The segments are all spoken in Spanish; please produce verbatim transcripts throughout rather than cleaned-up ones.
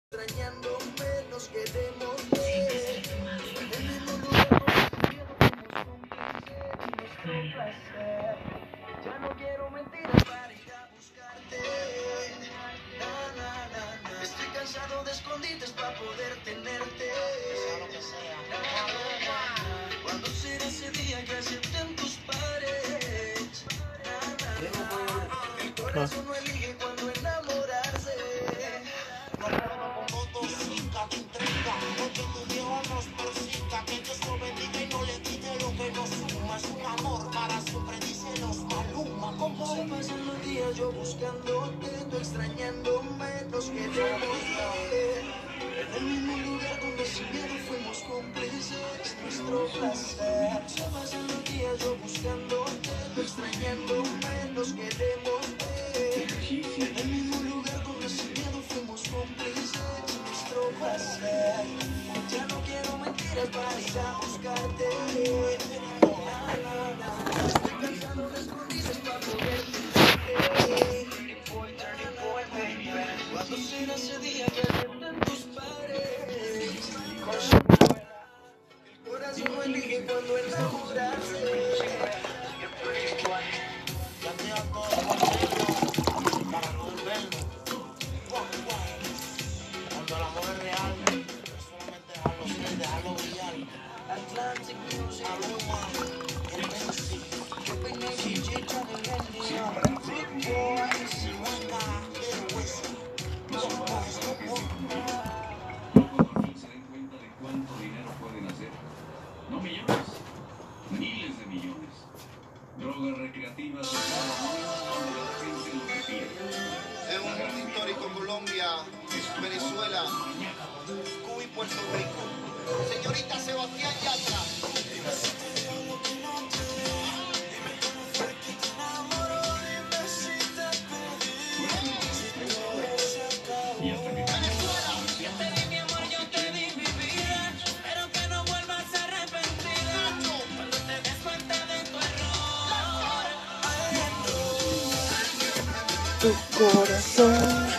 extrañando menos queremos ver. En el mismo lugar donde fuimos cómplices, nuestro placer. Ya no quiero mentiras para ir a buscarte. Na, na, na, na. Estoy cansado de escondites para poder tenerte. Sea lo que sea. Na, na, na. ¿Cuándo será ese día que acepten tus pares? Na, na, na. El corazón no elige cuando enamorarse. No puedo con votos, chica, te intriga. Porque tu viejo nos persiga. Que Dios lo bendiga y no le quite lo que nos suma. Es un amor para siempre, dice los Maluma. ¿Cómo se pasan los días yo buscándote, tú extrañándome, nos queremos ver? En el mismo lugar donde sin miedo fuimos cómplices, nuestro placer. Se pasan los días yo buscándote, tú extrañándome, nos queremos ver. En el mismo lugar donde sin miedo fuimos cómplices, nuestro placer. Ya no quiero mentiras para ir a buscarte. Na, na, na. Estoy cansado de escondidas para poder tenerte. Cuando será ese día que acepten tus pares? El corazón no elige cuando enamorarse. Ya te a todo ponerlo para poder verlo. Cuando el amor es real, es solamente dejarlo ser, dejarlo brillar. Atlantic Music, Maluma, el Benzi, que peine y chicha de genio. Big boy, si mueca, el hueso. No por fin se den cuenta de cuánto dinero pueden hacer. No millones, miles de millones. Drogas recreativas de cada año cuando la gente lo que pide. Es un mundo histórico: Colombia, Venezuela, Cuba y Puerto Rico. Señorita Sebastián Yatra. Y hasta que Yo te di mi amor, yo te di mi vida. Espero que no vuelvas a arrepentir cuando te des cuenta de tu error. Tu corazón.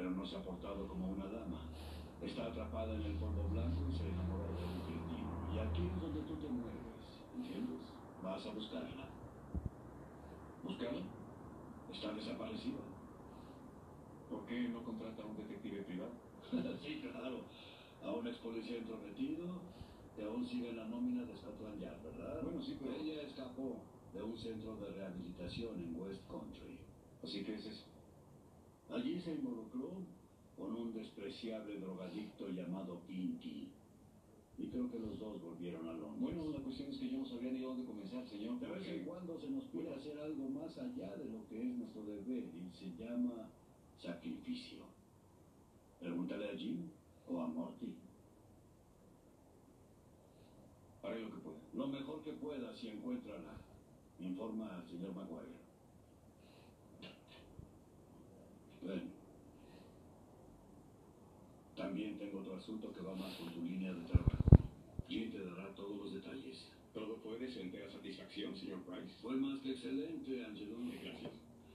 pero no se ha portado como una dama. Está atrapada en el polvo blanco y se enamoró de un cretino. Y aquí es donde tú te mueves, ¿entiendes? Vas a buscarla. ¿Buscarla? Está desaparecida. ¿Por qué no contrata a un detective privado? Sí, claro. A un ex policía entrometido que aún sigue en la nómina de Scotland Yard, ¿verdad? Bueno, sí, pero ella escapó de un centro de rehabilitación en West Country. Así que es eso. Allí se involucró con un despreciable drogadicto llamado Pinky. Y creo que los dos volvieron a Londres. Bueno, la cuestión es que yo no sabía ni dónde comenzar, señor. De vez en cuando se nos puede hacer algo más allá de lo que es nuestro deber y se llama sacrificio. Pregúntale a Jim o a Morty. Haré lo que pueda. Lo mejor que pueda si encuéntrala. Informa al señor Maguire. Ven. También tengo otro asunto que va más con tu línea de trabajo. Jim te dará todos los detalles. Todo puede ser entera satisfacción, señor Price. Fue más que excelente, Angelo. Gracias.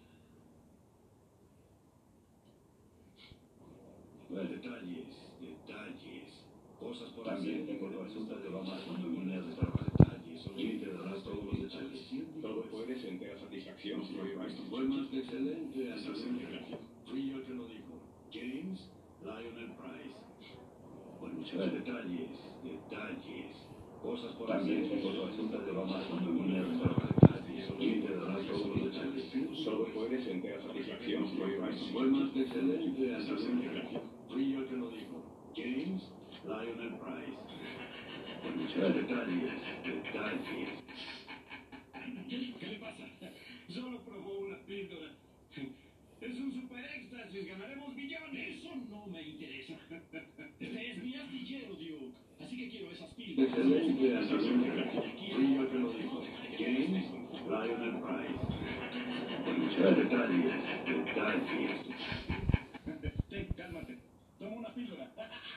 Ven. Detalles, detalles. Cosas por También hacer. Tengo otro asunto que va más con tu línea de trabajo. Detalles. Jim te dará todos los detalles. Todo puede ser entera satisfacción, señor Price. Fue más que excelente, Angelo. Gracias. Fui yo el que lo dijo. James Lionel Price. Bueno, muchos detalles, detalles. Cosas por También hacer. Tengo otro asunto que va más con tu línea de trabajo. Detalles. Jim te dará todos los detalles. Todo puede ser entera satisfacción, señor Price. Fue más que excelente, Angelo. Gracias. Fui yo el que lo dijo. James Lionel Price. Bueno, muchos detalles, detalles. ¿Qué le pasa? Solo probó una píldora. Es un super éxtasis, ganaremos millones. Eso no me interesa. Este es mi astillero, Duke. Así que quiero esas píldoras. Excelente, Angelo. Fui yo el que lo dijo. James Lionel Price. Bueno, muchos detalles, detalles. Ten, cálmate. Toma una píldora.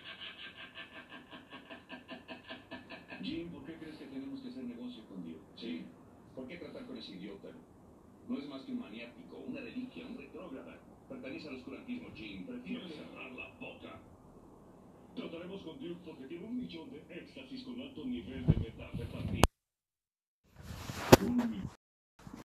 Jim, ¿por qué crees que tenemos que hacer negocio con Dios? Sí. ¿Por qué tratar con ese idiota? No es más que un maniático, una reliquia, un retrógrada. Pertenece al oscurantismo, Jim. Prefiero cerrar la boca. Trataremos con Duke porque tiene un millón de éxtasis con alto nivel de metáfora.